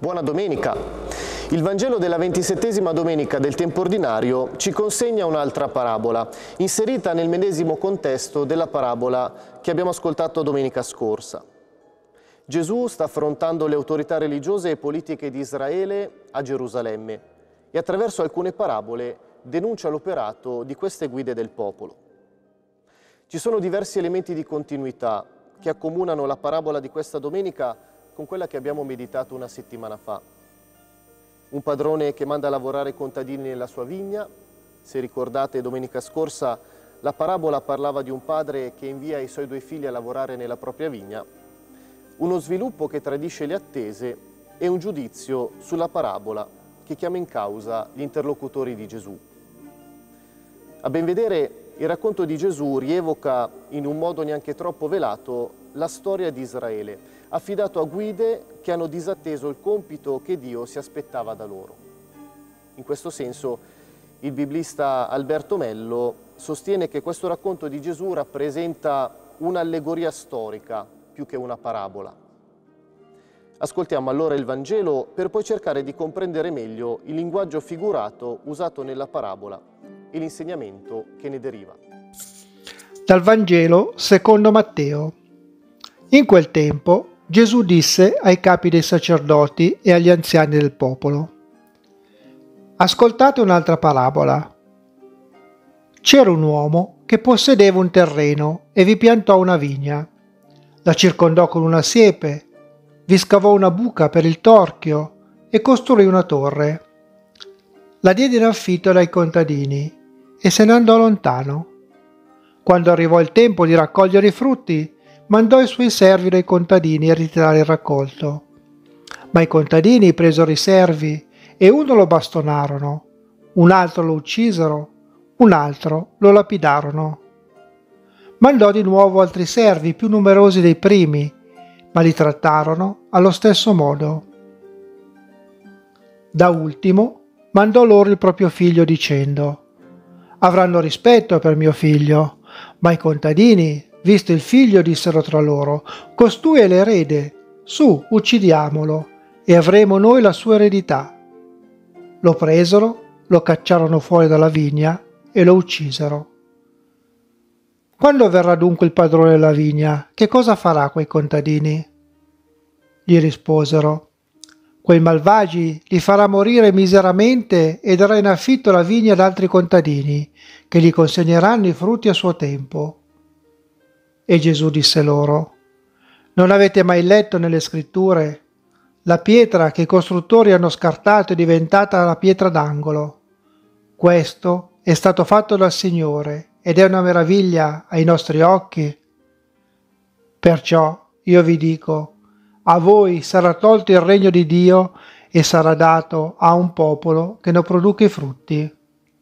Buona domenica! Il Vangelo della 27esima domenica del tempo ordinario ci consegna un'altra parabola, inserita nel medesimo contesto della parabola che abbiamo ascoltato domenica scorsa. Gesù sta affrontando le autorità religiose e politiche di Israele a Gerusalemme e attraverso alcune parabole denuncia l'operato di queste guide del popolo. Ci sono diversi elementi di continuità che accomunano la parabola di questa domenica con quella che abbiamo meditato una settimana fa. Un padrone che manda a lavorare i contadini nella sua vigna. Se ricordate, domenica scorsa la parabola parlava di un padre che invia i suoi 2 figli a lavorare nella propria vigna. Uno sviluppo che tradisce le attese e un giudizio sulla parabola che chiama in causa gli interlocutori di Gesù. A ben vedere, il racconto di Gesù rievoca in un modo neanche troppo velato la storia di Israele, affidato a guide che hanno disatteso il compito che Dio si aspettava da loro. In questo senso, il biblista Alberto Mello sostiene che questo racconto di Gesù rappresenta un'allegoria storica più che una parabola. Ascoltiamo allora il Vangelo per poi cercare di comprendere meglio il linguaggio figurato usato nella parabola e l'insegnamento che ne deriva. Dal Vangelo secondo Matteo. In quel tempo Gesù disse ai capi dei sacerdoti e agli anziani del popolo: ascoltate un'altra parabola. C'era un uomo che possedeva un terreno e vi piantò una vigna. La circondò con una siepe, vi scavò una buca per il torchio e costruì una torre. La diede in affitto ai contadini e se ne andò lontano. Quando arrivò il tempo di raccogliere i frutti, mandò i suoi servi dai contadini a ritirare il raccolto. Ma i contadini presero i servi e uno lo bastonarono, un altro lo uccisero, un altro lo lapidarono. Mandò di nuovo altri servi più numerosi dei primi, ma li trattarono allo stesso modo. Da ultimo mandò loro il proprio figlio dicendo: avranno rispetto per mio figlio. Ma i contadini, visto il figlio, dissero tra loro: costui è l'erede, su, uccidiamolo, e avremo noi la sua eredità. Lo presero, lo cacciarono fuori dalla vigna e lo uccisero. Quando verrà dunque il padrone della vigna, che cosa farà quei contadini? Gli risposero: quei malvagi li farà morire miseramente e darà in affitto la vigna ad altri contadini, che gli consegneranno i frutti a suo tempo. E Gesù disse loro: non avete mai letto nelle scritture? La pietra che i costruttori hanno scartato è diventata la pietra d'angolo. Questo è stato fatto dal Signore ed è una meraviglia ai nostri occhi. Perciò io vi dico: a voi sarà tolto il regno di Dio e sarà dato a un popolo che ne produca i frutti.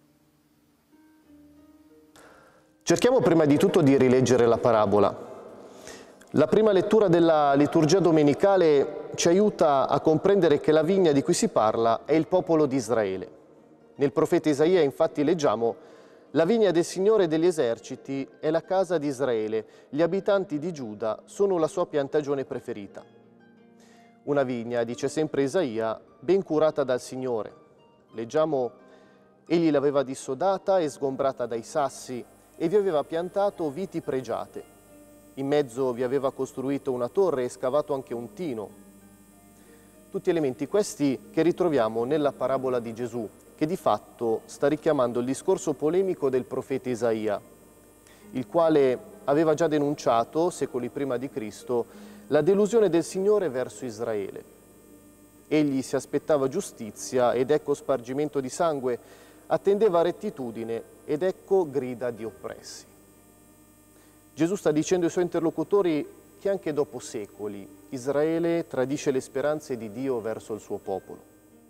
Cerchiamo prima di tutto di rileggere la parabola. La prima lettura della liturgia domenicale ci aiuta a comprendere che la vigna di cui si parla è il popolo di Israele. Nel profeta Isaia infatti leggiamo: la vigna del Signore degli eserciti è la casa di Israele, gli abitanti di Giuda sono la sua piantagione preferita. Una vigna, dice sempre Isaia, ben curata dal Signore. Leggiamo: egli l'aveva dissodata e sgombrata dai sassi e vi aveva piantato viti pregiate. In mezzo vi aveva costruito una torre e scavato anche un tino. Tutti elementi questi che ritroviamo nella parabola di Gesù, che di fatto sta richiamando il discorso polemico del profeta Isaia, il quale aveva già denunciato, secoli prima di Cristo, la delusione del Signore verso Israele. Egli si aspettava giustizia ed ecco spargimento di sangue, attendeva rettitudine ed ecco grida di oppressi. Gesù sta dicendo ai suoi interlocutori che anche dopo secoli Israele tradisce le speranze di Dio verso il suo popolo.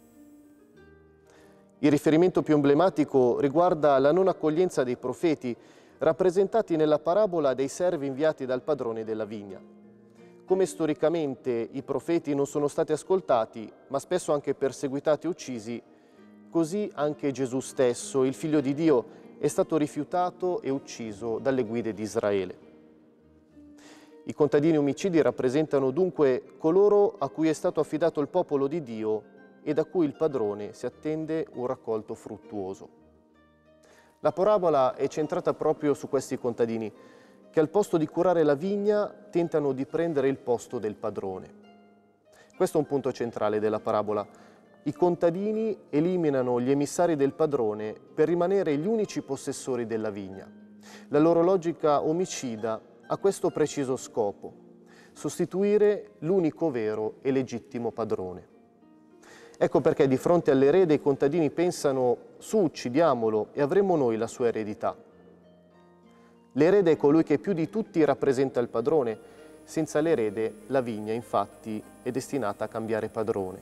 Il riferimento più emblematico riguarda la non accoglienza dei profeti, rappresentati nella parabola dei servi inviati dal padrone della vigna. Come storicamente i profeti non sono stati ascoltati, ma spesso anche perseguitati e uccisi, così anche Gesù stesso, il Figlio di Dio, è stato rifiutato e ucciso dalle guide di Israele. I contadini omicidi rappresentano dunque coloro a cui è stato affidato il popolo di Dio e da cui il padrone si attende un raccolto fruttuoso. La parabola è centrata proprio su questi contadini che al posto di curare la vigna tentano di prendere il posto del padrone. Questo è un punto centrale della parabola. I contadini eliminano gli emissari del padrone per rimanere gli unici possessori della vigna. La loro logica omicida ha questo preciso scopo: sostituire l'unico vero e legittimo padrone. Ecco perché di fronte all'erede i contadini pensano: su, uccidiamolo e avremo noi la sua eredità. L'erede è colui che più di tutti rappresenta il padrone. Senza l'erede la vigna, infatti, è destinata a cambiare padrone.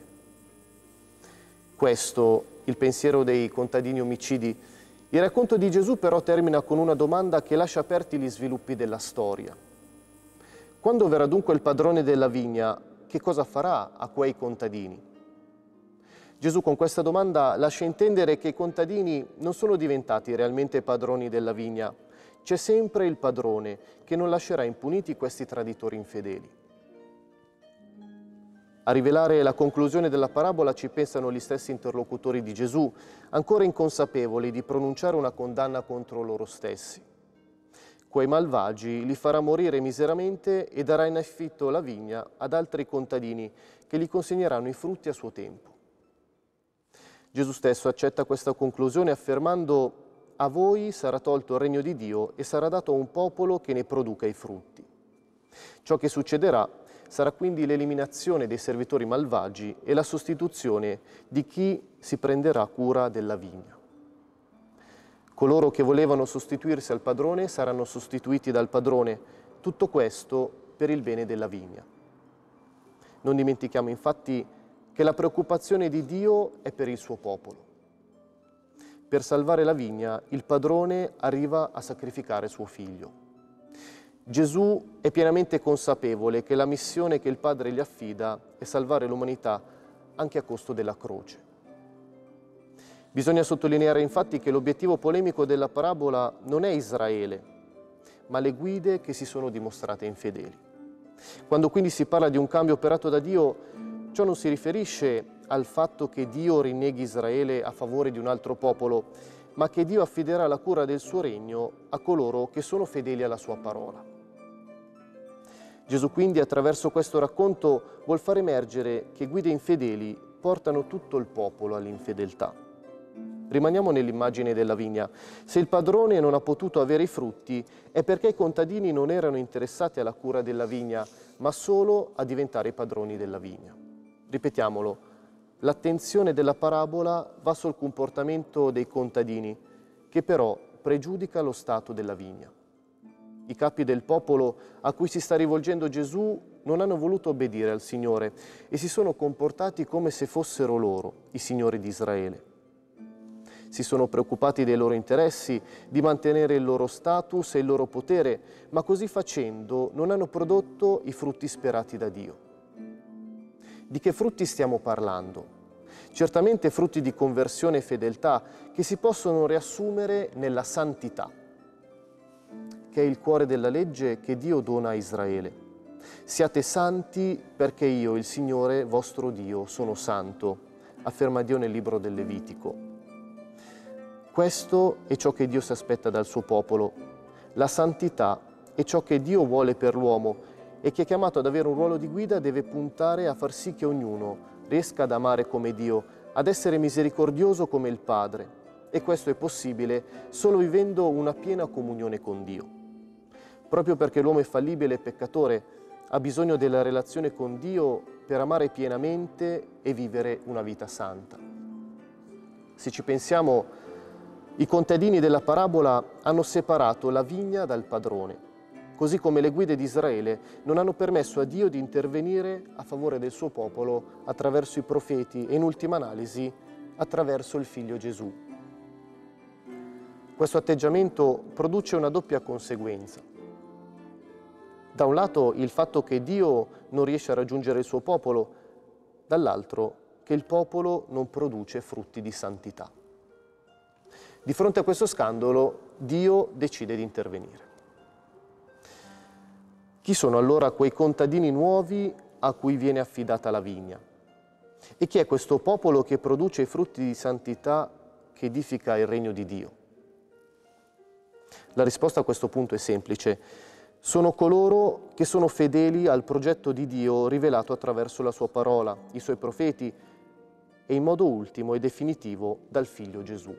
Questo il pensiero dei contadini omicidi. Il racconto di Gesù però termina con una domanda che lascia aperti gli sviluppi della storia. Quando verrà dunque il padrone della vigna, che cosa farà a quei contadini? Gesù con questa domanda lascia intendere che i contadini non sono diventati realmente padroni della vigna. C'è sempre il padrone che non lascerà impuniti questi traditori infedeli. A rivelare la conclusione della parabola ci pensano gli stessi interlocutori di Gesù, ancora inconsapevoli di pronunciare una condanna contro loro stessi. Quei malvagi li farà morire miseramente e darà in affitto la vigna ad altri contadini che gli consegneranno i frutti a suo tempo. Gesù stesso accetta questa conclusione affermando: a voi sarà tolto il regno di Dio e sarà dato a un popolo che ne produca i frutti. Ciò che succederà sarà quindi l'eliminazione dei servitori malvagi e la sostituzione di chi si prenderà cura della vigna. Coloro che volevano sostituirsi al padrone saranno sostituiti dal padrone, tutto questo per il bene della vigna. Non dimentichiamo infatti che la preoccupazione di Dio è per il suo popolo. Per salvare la vigna, il padrone arriva a sacrificare suo figlio. Gesù è pienamente consapevole che la missione che il Padre gli affida è salvare l'umanità anche a costo della croce. Bisogna sottolineare infatti che l'obiettivo polemico della parabola non è Israele, ma le guide che si sono dimostrate infedeli. Quando quindi si parla di un cambio operato da Dio, ciò non si riferisce al fatto che Dio rinneghi Israele a favore di un altro popolo, ma che Dio affiderà la cura del suo regno a coloro che sono fedeli alla sua parola. Gesù quindi attraverso questo racconto vuol far emergere che guide infedeli portano tutto il popolo all'infedeltà. Rimaniamo nell'immagine della vigna. Se il padrone non ha potuto avere i frutti è perché i contadini non erano interessati alla cura della vigna, ma solo a diventare i padroni della vigna. Ripetiamolo, l'attenzione della parabola va sul comportamento dei contadini, che però pregiudica lo stato della vigna. I capi del popolo a cui si sta rivolgendo Gesù non hanno voluto obbedire al Signore e si sono comportati come se fossero loro, i signori di Israele. Si sono preoccupati dei loro interessi, di mantenere il loro status e il loro potere, ma così facendo non hanno prodotto i frutti sperati da Dio. Di che frutti stiamo parlando? Certamente frutti di conversione e fedeltà che si possono riassumere nella santità, che è il cuore della legge che Dio dona a Israele. Siate santi perché io, il Signore vostro Dio, sono santo, afferma Dio nel libro del Levitico. Questo è ciò che Dio si aspetta dal suo popolo. La santità è ciò che Dio vuole per l'uomo e chi è chiamato ad avere un ruolo di guida deve puntare a far sì che ognuno riesca ad amare come Dio, ad essere misericordioso come il Padre. E questo è possibile solo vivendo una piena comunione con Dio. Proprio perché l'uomo è fallibile e peccatore, ha bisogno della relazione con Dio per amare pienamente e vivere una vita santa. Se ci pensiamo, i contadini della parabola hanno separato la vigna dal padrone, così come le guide di Israele non hanno permesso a Dio di intervenire a favore del suo popolo attraverso i profeti e in ultima analisi attraverso il Figlio Gesù. Questo atteggiamento produce una doppia conseguenza. Da un lato il fatto che Dio non riesce a raggiungere il suo popolo, dall'altro che il popolo non produce frutti di santità. Di fronte a questo scandalo, Dio decide di intervenire. Chi sono allora quei contadini nuovi a cui viene affidata la vigna? E chi è questo popolo che produce i frutti di santità che edifica il regno di Dio? La risposta a questo punto è semplice. Sono coloro che sono fedeli al progetto di Dio rivelato attraverso la sua parola, i suoi profeti e in modo ultimo e definitivo dal Figlio Gesù.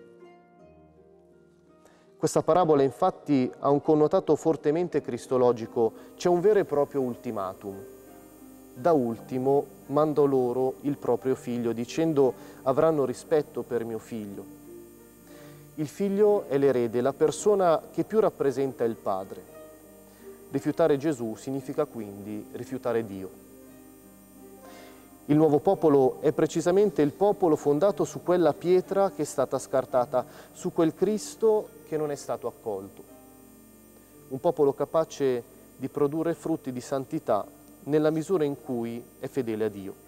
Questa parabola infatti ha un connotato fortemente cristologico, c'è un vero e proprio ultimatum. Da ultimo mando loro il proprio figlio, dicendo avranno rispetto per mio figlio. Il figlio è l'erede, la persona che più rappresenta il padre. Rifiutare Gesù significa quindi rifiutare Dio. Il nuovo popolo è precisamente il popolo fondato su quella pietra che è stata scartata, su quel Cristo che non è stato accolto. Un popolo capace di produrre frutti di santità nella misura in cui è fedele a Dio.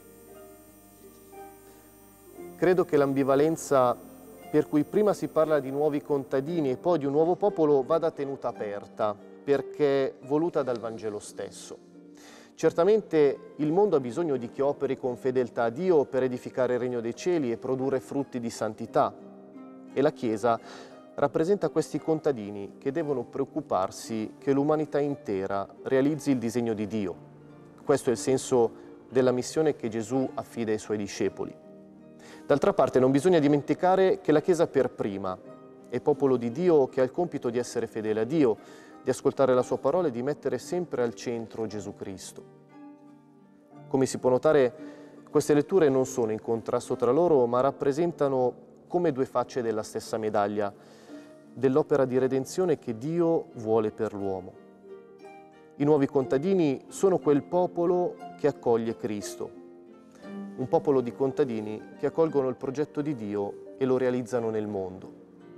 Credo che l'ambivalenza per cui prima si parla di nuovi contadini e poi di un nuovo popolo vada tenuta aperta, perché voluta dal Vangelo stesso. Certamente il mondo ha bisogno di chi operi con fedeltà a Dio per edificare il regno dei cieli e produrre frutti di santità. E la Chiesa rappresenta questi contadini che devono preoccuparsi che l'umanità intera realizzi il disegno di Dio. Questo è il senso della missione che Gesù affida ai suoi discepoli. D'altra parte non bisogna dimenticare che la Chiesa per prima è popolo di Dio che ha il compito di essere fedele a Dio, di ascoltare la sua parola e di mettere sempre al centro Gesù Cristo. Come si può notare, queste letture non sono in contrasto tra loro, ma rappresentano come due facce della stessa medaglia, dell'opera di redenzione che Dio vuole per l'uomo. I nuovi contadini sono quel popolo che accoglie Cristo, un popolo di contadini che accolgono il progetto di Dio e lo realizzano nel mondo.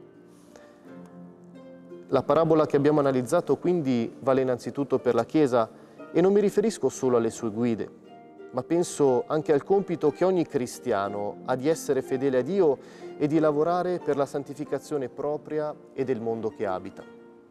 La parabola che abbiamo analizzato quindi vale innanzitutto per la Chiesa e non mi riferisco solo alle sue guide, ma penso anche al compito che ogni cristiano ha di essere fedele a Dio e di lavorare per la santificazione propria e del mondo che abita.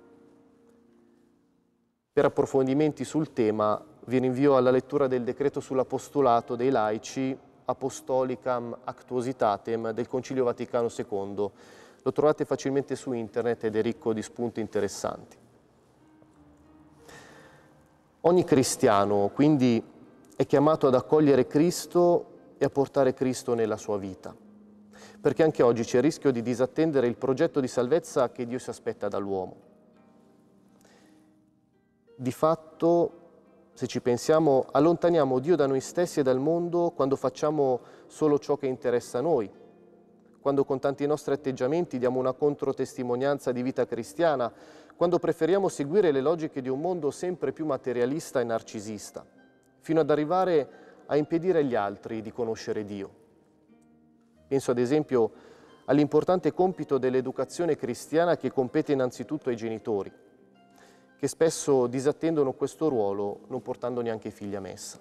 Per approfondimenti sul tema vi rinvio alla lettura del decreto sull'apostolato dei laici Apostolicam Actuositatem del Concilio Vaticano II. Lo trovate facilmente su internet ed è ricco di spunti interessanti. Ogni cristiano, quindi, è chiamato ad accogliere Cristo e a portare Cristo nella sua vita, perché anche oggi c'è il rischio di disattendere il progetto di salvezza che Dio si aspetta dall'uomo. Di fatto, se ci pensiamo, allontaniamo Dio da noi stessi e dal mondo quando facciamo solo ciò che interessa a noi, quando con tanti nostri atteggiamenti diamo una controtestimonianza di vita cristiana, quando preferiamo seguire le logiche di un mondo sempre più materialista e narcisista, fino ad arrivare a impedire agli altri di conoscere Dio. Penso ad esempio all'importante compito dell'educazione cristiana che compete innanzitutto ai genitori, che spesso disattendono questo ruolo non portando neanche i figli a messa.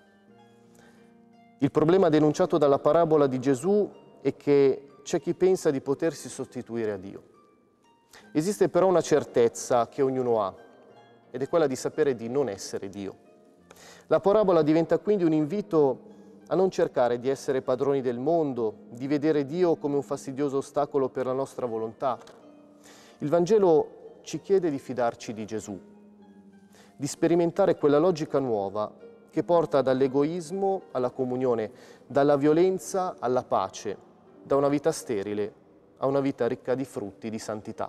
Il problema denunciato dalla parabola di Gesù è che c'è chi pensa di potersi sostituire a Dio. Esiste però una certezza che ognuno ha, ed è quella di sapere di non essere Dio. La parabola diventa quindi un invito a non cercare di essere padroni del mondo, di vedere Dio come un fastidioso ostacolo per la nostra volontà. Il Vangelo ci chiede di fidarci di Gesù, di sperimentare quella logica nuova che porta dall'egoismo alla comunione, dalla violenza alla pace, da una vita sterile a una vita ricca di frutti di santità.